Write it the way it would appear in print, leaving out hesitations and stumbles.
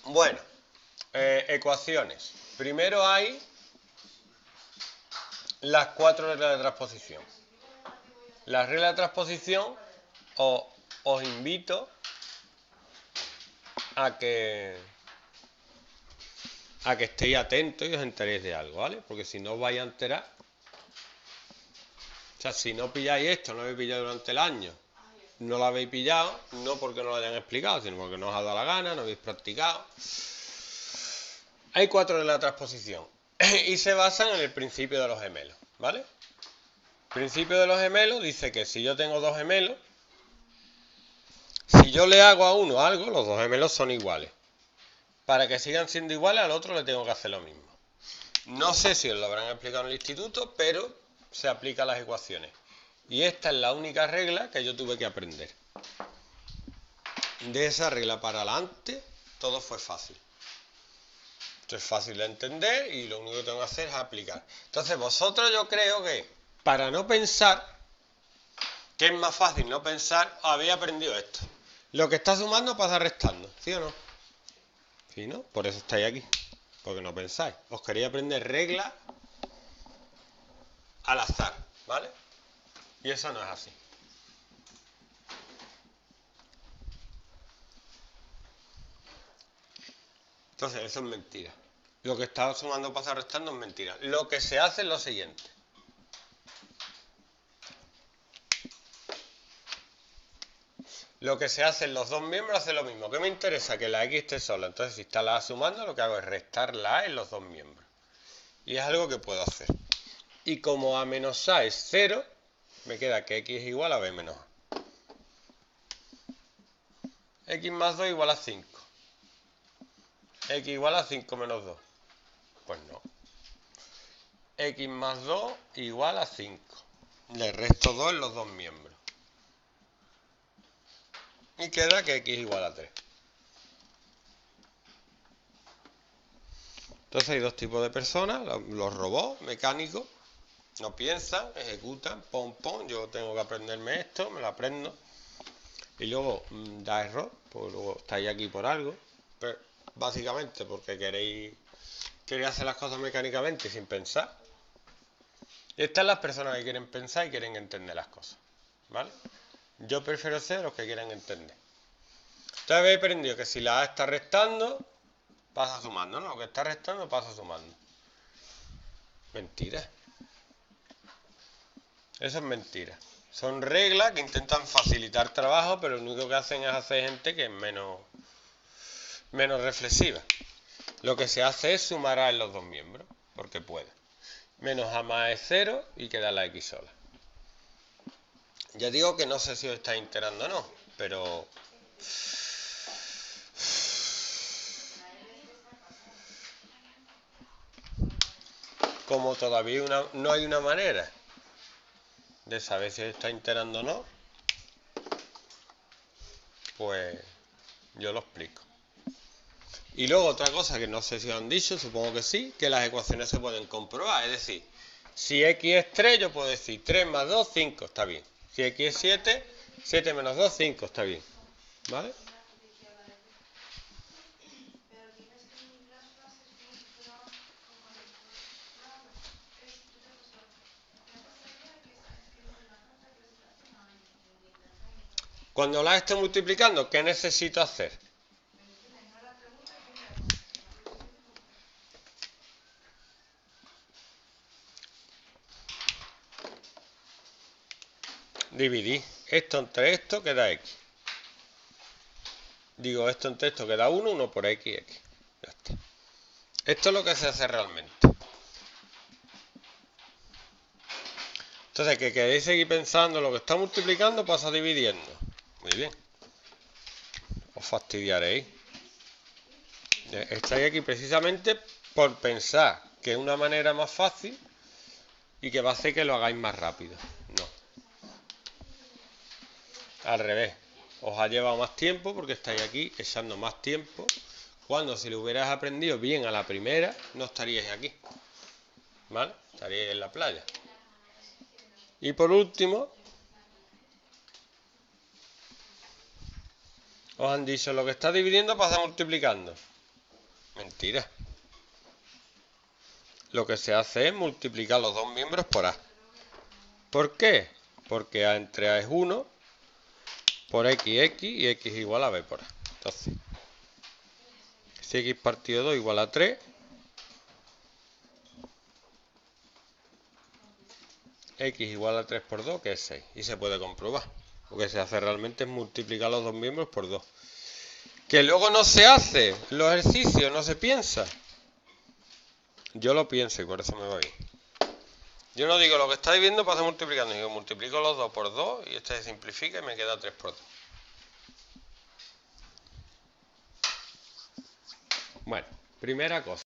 Bueno, ecuaciones. Primero hay las 4 reglas de transposición. Las reglas de transposición os invito a que estéis atentos y os enteréis de algo, ¿vale? Porque si no os vais a enterar, o sea, si no pilláis esto, no lo habéis pillado durante el año, no lo habéis pillado, no porque no lo hayan explicado, sino porque no os ha dado la gana, no habéis practicado. Hay 4 reglas de transposición y se basan en el principio de los gemelos, ¿vale? El principio de los gemelos dice que si yo tengo dos gemelos, si yo le hago a uno algo, los dos gemelos son iguales. Para que sigan siendo iguales, al otro le tengo que hacer lo mismo. No sé si os lo habrán explicado en el instituto, pero se aplica a las ecuaciones. Y esta es la única regla que yo tuve que aprender. De esa regla para adelante, todo fue fácil. Esto es fácil de entender y lo único que tengo que hacer es aplicar. Entonces vosotros, yo creo que para no pensar, que es más fácil no pensar, habéis aprendido esto. Lo que está sumando pasa restando, ¿sí o no? ¿Sí, no? Por eso estáis aquí, porque no pensáis. Os quería aprender reglas al azar, ¿vale? Y eso no es así. Entonces, eso es mentira. Lo que está sumando pasa restando es mentira. Lo que se hace es lo siguiente. Lo que se hace en los dos miembros hace lo mismo. ¿Qué me interesa? Que la X esté sola. Entonces, si está la A sumando, lo que hago es restar la A en los dos miembros. Y es algo que puedo hacer. Y como A menos A es 0, me queda que X es igual a B menos A. X más 2 igual a 5. X igual a 5 menos 2. Pues no. X más 2 igual a 5. Le resto 2 en los dos miembros. Y queda que X igual a 3. Entonces hay dos tipos de personas. Los robots mecánicos. No piensan, ejecutan, pom, pom. Yo tengo que aprenderme esto, me lo aprendo. Y luego da error, pues luego estáis aquí por algo. Pero básicamente porque queréis hacer las cosas mecánicamente sin pensar. Y estas son las personas que quieren pensar y quieren entender las cosas, ¿vale? Yo prefiero ser los que quieren entender. Entonces habéis aprendido que si la A está restando, pasa sumando, ¿no? Lo que está restando pasa sumando. Mentira. Eso es mentira. Son reglas que intentan facilitar trabajo, pero lo único que hacen es hacer gente que es menos reflexiva. Lo que se hace es sumar A en los dos miembros, porque puede. Menos A más es 0 y queda la X sola. Ya digo que no sé si os estáis enterando o no, pero como todavía no hay una manera de saber si os estáis enterando o no, pues yo lo explico. Y luego otra cosa que no sé si os han dicho, supongo que sí, que las ecuaciones se pueden comprobar. Es decir, si X es 3, yo puedo decir 3 más 2, 5, está bien. Si X es 7, 7 menos 2, 5, está bien. ¿Vale? Cuando las esté multiplicando, ¿qué necesito hacer? Dividir esto entre esto queda X. Digo, esto entre esto queda 1, 1 por X, X. Ya está. Esto es lo que se hace realmente. Entonces, que queréis seguir pensando, lo que está multiplicando pasa dividiendo. Muy bien. Os fastidiaréis. Estáis aquí precisamente por pensar que es una manera más fácil y que va a hacer que lo hagáis más rápido. No. Al revés. Os ha llevado más tiempo porque estáis aquí echando más tiempo. Cuando si lo hubierais aprendido bien a la primera, no estaríais aquí. ¿Vale? Estaríais en la playa. Y por último, os han dicho lo que está dividiendo pasa multiplicando. Mentira. Lo que se hace es multiplicar los dos miembros por A. ¿Por qué? Porque A entre A es 1, por x y x igual a b por A. Entonces, si x partido 2 igual a 3, x igual a 3 por 2, que es 6. Y se puede comprobar. Lo que se hace realmente es multiplicar los dos miembros por 2. Que luego no se hace, los ejercicios, no se piensa. Yo lo pienso y por eso me va bien. Yo no digo lo que estáis viendo para hacer multiplicando, digo multiplico los 2 por 2 y este se simplifica y me queda 3 por 2. Bueno, primera cosa.